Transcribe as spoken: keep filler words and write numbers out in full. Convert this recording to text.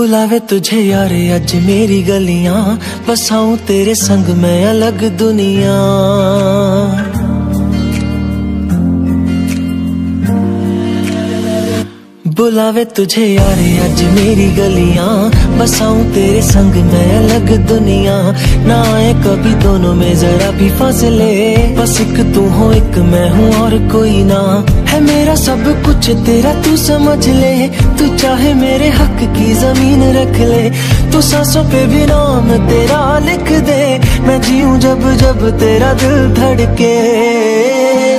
बुलावे तुझे यारे अज मेरी गलियां, बसाऊं तेरे संग मैं अलग दुनिया। बुलावे तुझे यारे अज मेरी गलियां, बसाऊं तेरे संग मैं अलग दुनिया। ना आए कभी दोनों में जरा भी फासले, बस एक तू हो एक मैं हूँ और कोई ना। है मेरा सब कुछ तेरा तू समझ ले, तू चाहे मेरे हक की जमीन रख ले। तू सांसों पे भी नाम तेरा लिख दे, मैं जीऊं जब जब तेरा दिल धड़के।